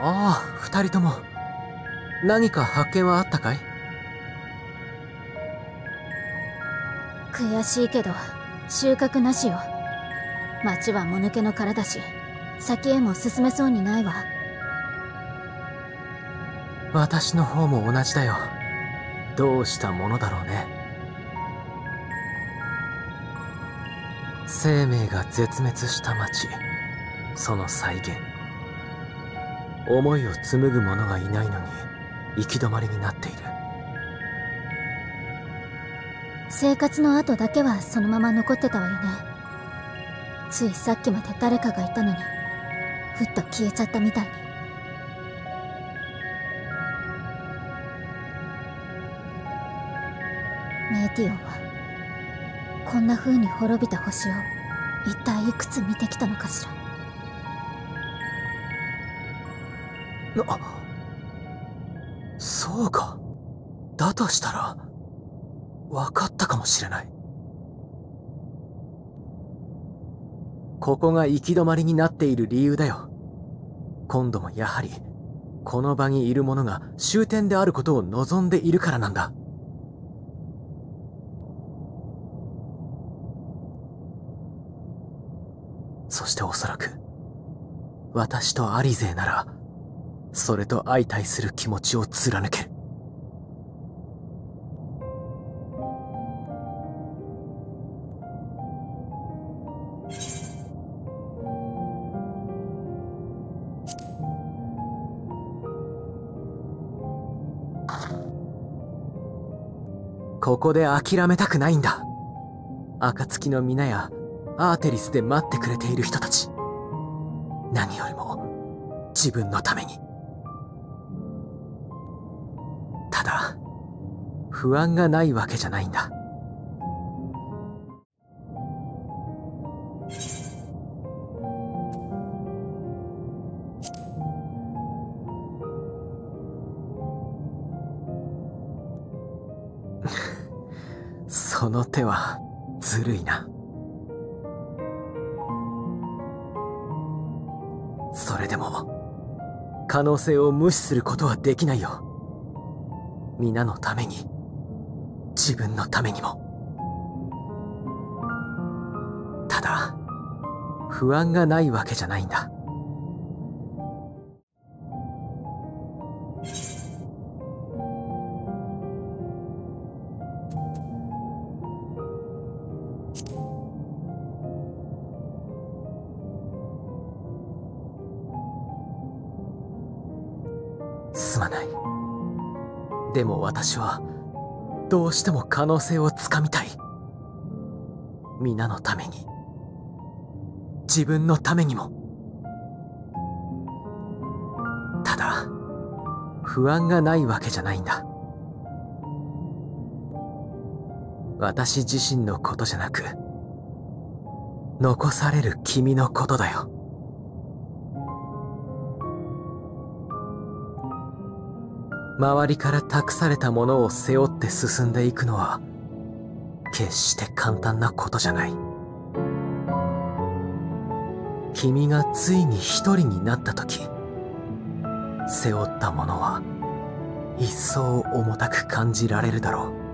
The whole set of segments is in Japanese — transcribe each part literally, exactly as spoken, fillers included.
ああ、二人とも。何か発見はあったかい？ 悔しいけど収穫なしよ。町はもぬけの殻だし、先へも進めそうにないわ。 私の方も同じだよ。どうしたものだろうね。生命が絶滅した町、その再現。思いを紡ぐ者がいないのに行き止まりになっている。 生活の跡だけはそのまま残ってたわよね。ついさっきまで誰かがいたのにふっと消えちゃったみたいに。メーティオンはこんな風に滅びた星を一体いくつ見てきたのかしら。 な、そうか。だとしたら分かったかもしれない。ここが行き止まりになっている理由だよ。今度もやはりこの場にいる者が終点であることを望んでいるからなんだ。そしておそらく私とアリゼーならそれと相対する気持ちを貫ける。ここで諦めたくないんだ。暁の皆やアーテリスで待ってくれている人たち。何よりも自分のために。ただ不安がないわけじゃないんだ。その手はずるいな。それでも可能性を無視することはできないよ。皆のために、自分のためにも。ただ不安がないわけじゃないんだ。すまない。でも私はどうしても可能性をつかみたい。皆のために、自分のためにも。ただ不安がないわけじゃないんだ。私自身のことじゃなく、残される君のことだよ。周りから託されたものを背負って進んでいくのは決して簡単なことじゃない。君がついに一人になった時、背負ったものは一層重たく感じられるだろう。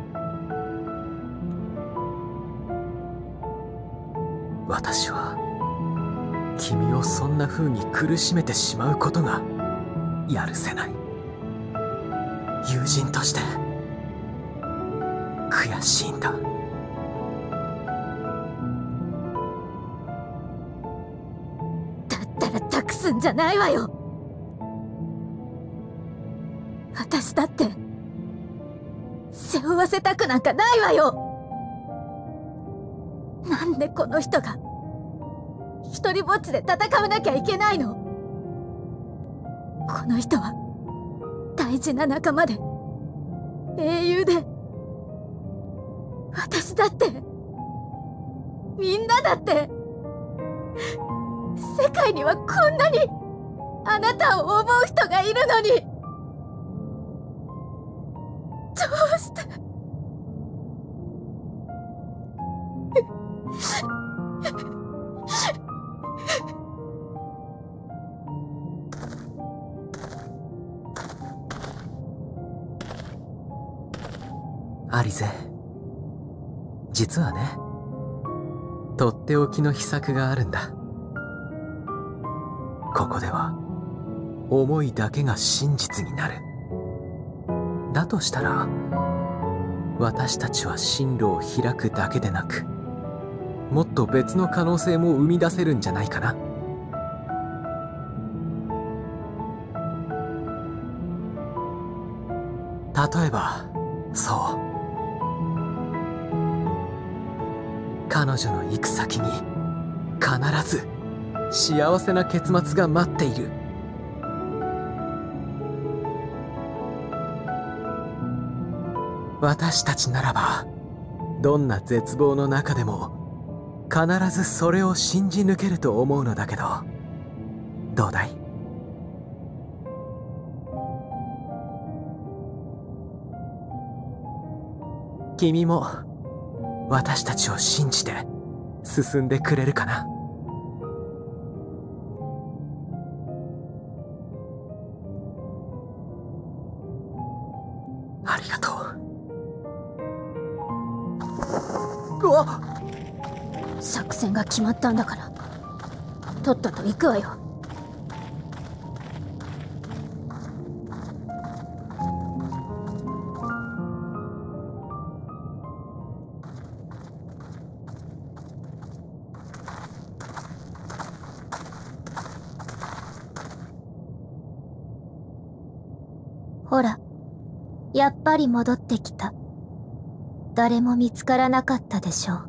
私は君をそんな風に苦しめてしまうことがやるせない。友人として悔しいんだ。 だったら託すんじゃないわよ。私だって背負わせたくなんかないわよ。なんでこの人が一人ぼっちで戦わなきゃいけないの。この人は大事な仲間で英雄で、私だって、みんなだって、世界にはこんなにあなたを思う人がいるのに、どうしてアリゼ、実はね、とっておきの秘策があるんだ。ここでは思いだけが真実になる。だとしたら私たちは進路を開くだけでなく、もっと別の可能性も生み出せるんじゃないかな。例えば、そう、彼女の行く先に必ず幸せな結末が待っている。私たちならばどんな絶望の中でも必ずそれを信じ抜けると思うのだけど、どうだい？君も私たちを信じて進んでくれるかな？ありがとう。うわっ！ 作戦が決まったんだからとっとと行くわよ。ほら、やっぱり戻ってきた。誰も見つからなかったでしょう。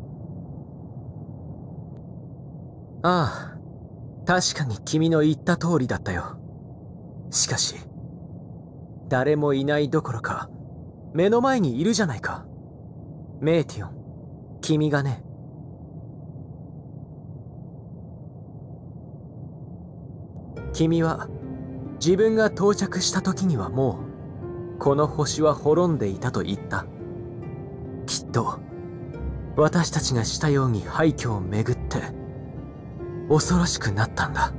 ああ、確かに君の言った通りだったよ。しかし誰もいないどころか目の前にいるじゃないか。メーティオン、君がね。君は自分が到着した時にはもうこの星は滅んでいたと言った。きっと私たちがしたように廃墟を巡って恐ろしくなったんだ。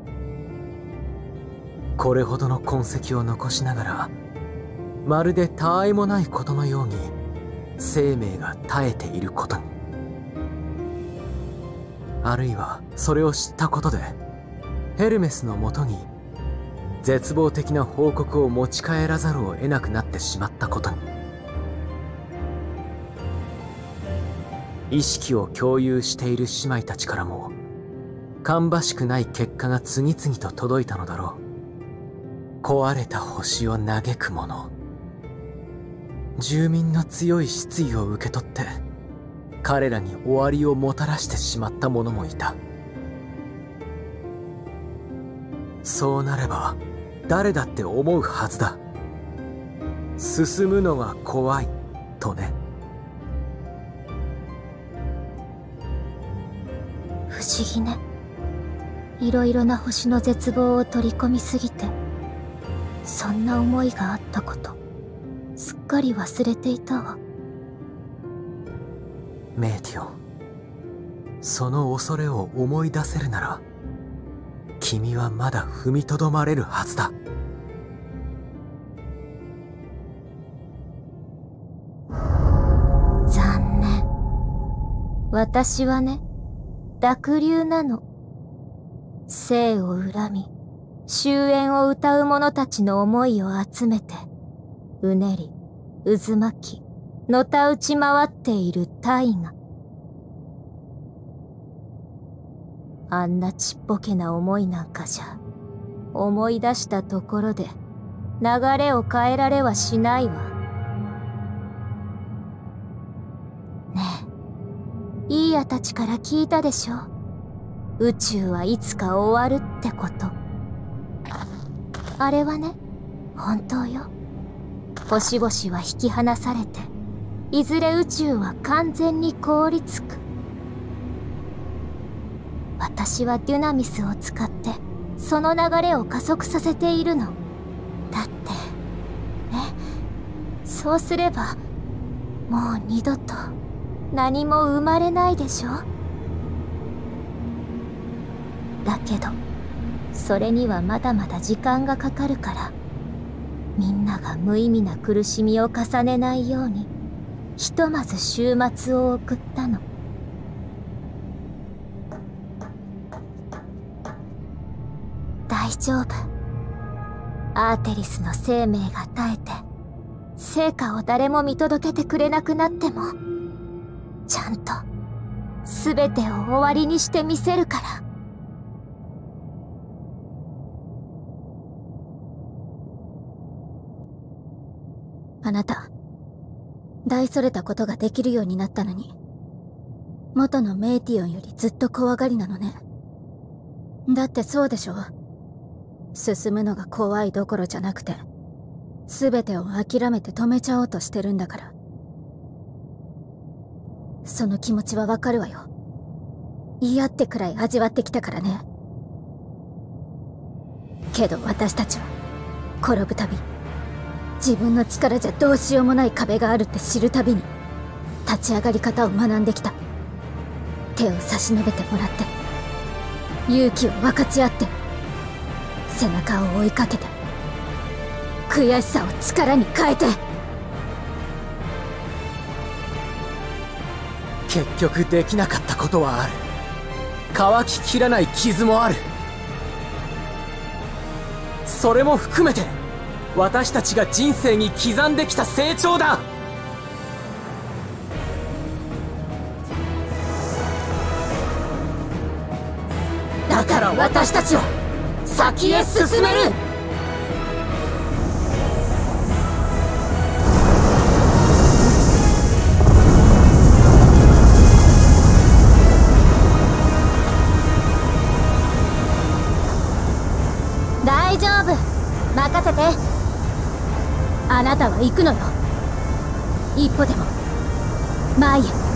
これほどの痕跡を残しながら、まるで他愛もないことのように生命が絶えていることに、あるいはそれを知ったことでヘルメスのもとに絶望的な報告を持ち帰らざるを得なくなってしまったことに、意識を共有している姉妹たちからも芳しくない結果が次々と届いたのだろう。壊れた星を嘆く者、住民の強い失意を受け取って彼らに終わりをもたらしてしまった者もいた。そうなれば誰だって思うはずだ。進むのが怖いとね。 不思議ね。いろいろな星の絶望を取り込みすぎて、そんな思いがあったことすっかり忘れていたわ。 メーティオン、その恐れを思い出せるなら君はまだ踏みとどまれるはずだ。 残念。私はね、濁流なの。生を恨み終焉を歌う者たちの思いを集めて、うねり渦巻きのたうち回っている大河。あんなちっぽけな思いなんかじゃ、思い出したところで流れを変えられはしないわ。ねえ、イーヤたちから聞いたでしょ。宇宙はいつか終わるってこと。あれはね、本当よ。星々は引き離されて、いずれ宇宙は完全に凍りつく。私はデュナミスを使ってその流れを加速させているの。だってね、そうすればもう二度と何も生まれないでしょ。だけどそれにはまだまだ時間がかかるから、 みんなが無意味な苦しみを重ねないようにひとまず週末を送ったの。大丈夫。アーテリスの生命が絶えて成果を誰も見届けてくれなくなってもちゃんと全てを終わりにしてみせるから。あなた大それたことができるようになったのに元のメイティオンよりずっと怖がりなのね。だってそうでしょ。進むのが怖いどころじゃなくて全てを諦めて止めちゃおうとしてるんだから。その気持ちはわかるわよ。嫌ってくらい味わってきたからね。けど私たちは転ぶたび自分の力じゃどうしようもない壁があるって知るたびに立ち上がり方を学んできた。手を差し伸べてもらって勇気を分かち合って背中を追いかけて悔しさを力に変えて。 結局できなかったことはある。乾ききらない傷もある。それも含めて私たちが人生に刻んできた成長だ。だから私たちは先へ進める。 大丈夫、任せて。あなたは行くのよ。一歩でも前へ。